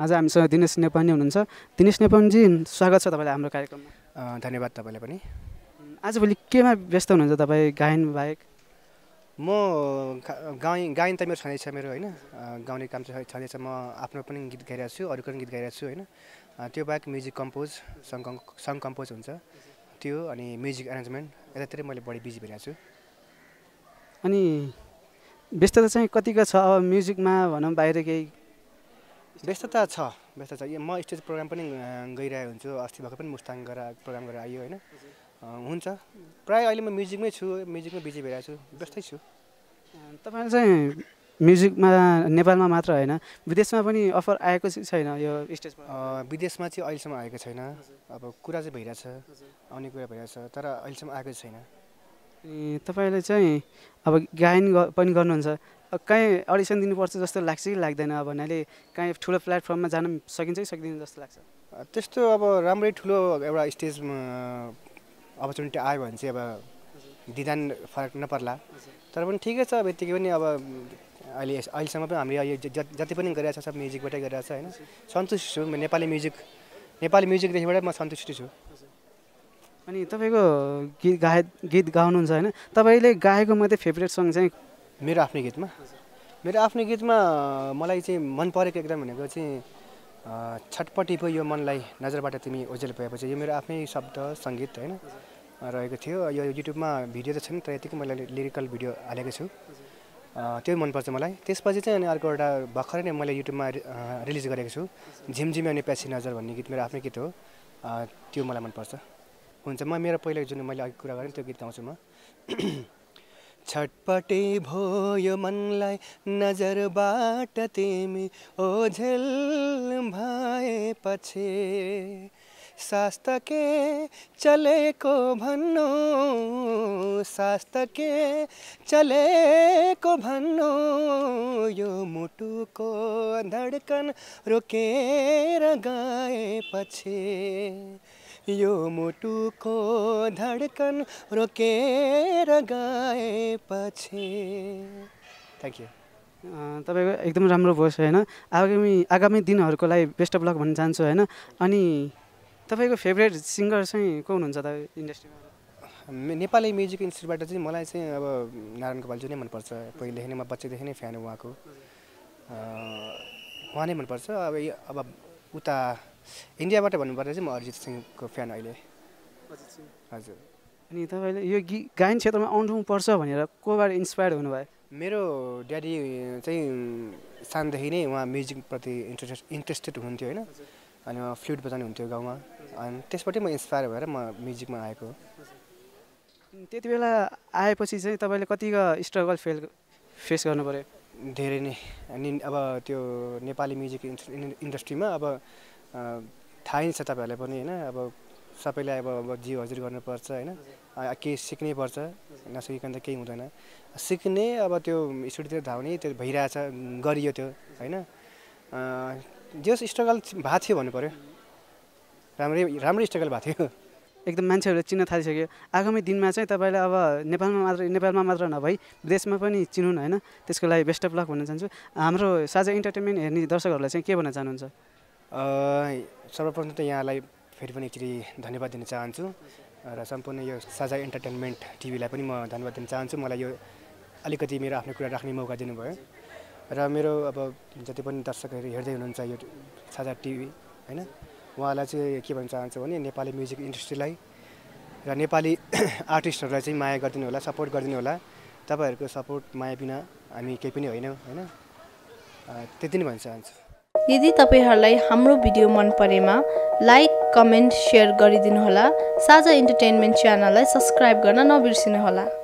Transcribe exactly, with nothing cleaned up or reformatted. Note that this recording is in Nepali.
आज हामीसँग दिनेश नेपानी हुनुहुन्छ। दिनेश नेपानीजी स्वागत छ तपाईँलाई हाम्रो कार्यक्रममा। धन्यवाद तपाईँलाई पनि। आजभोलि केमा व्यस्त हुनुहुन्छ तपाईँ गायन बाहेक? म गाउँ गायन त मेरो छँदैछ मेरो होइन, गाउने काम चाहिँ छँदैछ। म आफ्नो पनि गीत गाइरहेको छु, अरूको पनि गीत गाइरहेको छु होइन। त्यो बाहेक म्युजिक कम्पोज सङ सङ कम्पोज हुन्छ त्यो, अनि म्युजिक एरेन्जमेन्ट यतातिर मैले बढी बिजी भइरहेको छु। अनि व्यस्तता चाहिँ कतिको छ अब म्युजिकमा भनौँ, बाहिर केही व्यस्तता छ? व्यस्तता छ। म स्टेज प्रोग्राम पनि गइरहेको हुन्छु। अस्ति भर्खर पनि मुस्ताङ गएर प्रोग्राम गरेर आयो होइन। हुन्छ प्रायः अहिले म म्युजिकमै छु, म्युजिकमै बिजी भइरहेको छु, व्यस्तै छु। तपाईँले चाहिँ म्युजिकमा नेपालमा मात्र होइन विदेशमा पनि अफर आएको छैन यो स्टेज? विदेशमा चाहिँ अहिलेसम्म आएको छैन। अब कुरा चाहिँ भइरहेछ, आउने कुरा भइरहेछ, तर अहिलेसम्म आएको छैन। तपाईँले चाहिँ अब गायन पनि गर्नुहुन्छ, कहीँ अडिसन दिनुपर्छ जस्तो लाग्छ कि लाग्दैन? अब भन्नाले कहीँ ठुलो प्लेटफर्ममा जान सकिन्छ कि सक्दैन जस्तो लाग्छ? त्यस्तो अब राम्रै ठुलो एउटा स्टेजमा अपर्च्युनिटी आयो भने चाहिँ अब दिँदा फरक नपर्ला, तर पनि ठिकै छ। अब यतिकै पनि अब अहिले अहिलेसम्म पनि हामीले यो जति पनि गरिरहेको छ सब म्युजिकबाटै गरिरहेको छ होइन। सन्तुष्ट छु म नेपाली म्युजिक नेपाली म्युजिकदेखिबाट म सन्तुष्टि छु। अनि तपाईँको गीत गाए गीत गाउनुहुन्छ होइन, तपाईँले गाएको मात्रै फेभरेट सङ चाहिँ? मेरो आफ्नै गीतमा मेरो आफ्नै गीतमा मलाई चाहिँ मन परेको एकदम भनेको चाहिँ छटपटी पो यो मनलाई नजरबाट तिमी ओझेल भएपछि, यो मेरो आफ्नै शब्द सङ्गीत होइन रहेको थियो। यो युट्युबमा भिडियो त छैन, तर यतिकै मैले लिरिकल भिडियो हालेको छु, त्यो मनपर्छ मलाई। त्यसपछि चाहिँ अनि अर्को एउटा भर्खरै नै मैले युट्युबमा रिलिज गरेको छु, झिमझिमे अनि प्यासी नजर भन्ने गीत मेरो आफ्नै गीत हो, त्यो मलाई मनपर्छ। हुन्छ, म मेरो पहिला जुन मैले अघि कुरा गरेँ त्यो गीत गाउँछु म। छटपटे भयो मनलाई नजरबाट तिमी ओझेल भएपछि, सास त के चलेको भन्नु, सास त के चलेको भन्नु, यो मुटुको धड्कन रोकेर गएपछि, यो मुटुको धड्कन रोकेर गएपछि। Thank you. तपाईँको एकदम राम्रो भोइस होइन। आगामी आगामी दिनहरूको लागि बेस्ट अफ लक भन्न चाहन्छु होइन। अनि तपाईँको फेभरेट सिङ्गर चाहिँ को हुनुहुन्छ त इन्डस्ट्रीमा? नेपाली म्युजिक इन्डस्ट्रीबाट चाहिँ मलाई चाहिँ अब नारायण गोपालजी नै मनपर्छ। पहिलेदेखि नै म बच्चैदेखि नै फ्यान हो उहाँको, उहाँ नै मनपर्छ। अब अब उता इन्डियाबाट भन्नुपर्दा चाहिँ म अरिजित सिंहको फ्यान अहिले। हजुर। अनि तपाईँले यो गीत गायन क्षेत्रमा आउनुपर्छ भनेर कोबाट इन्सपायर हुनुभयो? मेरो ड्याडी चाहिँ सानोदेखि नै उहाँ म्युजिकप्रति इन्ट्रेस्ट इन्ट्रेस्टेड हुनुहुन्थ्यो होइन, अनि उहाँ फ्लुट बजाउनु हुन्थ्यो गाउँमा, अनि त्यसबाट म इन्सपायर भएर म म्युजिकमा आएको। त्यति बेला आएपछि चाहिँ तपाईँले कतिको स्ट्रगल फेल फेस गर्नु पऱ्यो? धेरै नै। अनि अब त्यो नेपाली म्युजिक इन्डस्ट्रीमा अब थाहै नै छ तपाईँहरूलाई पनि होइन, अब सबैलाई अब जी हजुर गर्नुपर्छ होइन, केही सिक्नै पर्छ, नसिकिकन त केही हुँदैन। सिक्ने अब त्यो स्टुडियोतिर धाउने त्यो भइरहेछ, गरियो त्यो होइन। जस स्ट्रगल भएको थियो भन्नु पऱ्यो, राम्रै राम्रै स्ट्रगल भएको थियो। एकदम मान्छेहरूले चिन्न थालिसक्यो। आगामी दिनमा चाहिँ तपाईँले अब नेपालमा मात्र नेपालमा मात्र नभई विदेशमा पनि चिनुन् होइन, त्यसको लागि बेस्ट अफ लक भन्न चाहन्छु। हाम्रो साझा इन्टरटेनमेन्ट हेर्ने दर्शकहरूलाई चाहिँ के भन्न चाहनुहुन्छ? सर्वप्रथम त यहाँलाई फेरि पनि एकचोटि धन्यवाद दिन चाहन्छु, र सम्पूर्ण यो साझा इन्टरटेनमेन्ट टिभीलाई पनि म धन्यवाद दिन चाहन्छु, मलाई यो अलिकति मेरो आफ्नो कुरा राख्ने मौका दिनुभयो। र मेरो अब जति पनि दर्शकहरू हेर्दै हुनुहुन्छ यो साझा टिभी होइन, उहाँलाई चाहिँ के भन्न चाहन्छु भने नेपाली म्युजिक इन्डस्ट्रीलाई र नेपाली आर्टिस्टहरूलाई चाहिँ माया गरिदिनु होला, सपोर्ट गरिदिनु होला। तपाईँहरूको सपोर्ट माया बिना हामी केही पनि होइन होइन, त्यति नै भन्न चाहन्छु। यदि तपाईहरूलाई हाम्रो भिडियो मन परेमा लाइक, कमेन्ट, सेयर गरिदिनुहोला। साझा इन्टरटेनमेन्ट च्यानललाई सब्सक्राइब गर्न नबिर्सिनुहोला।